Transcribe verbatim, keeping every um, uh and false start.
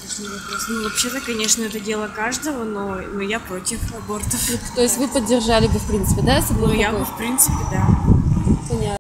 Сложный вопрос. Ну, вообще-то, конечно, это дело каждого, но, но я против абортов. То есть вы поддержали бы, в принципе, да, если бы Ну, был я такой? бы, в принципе, да. Понятно.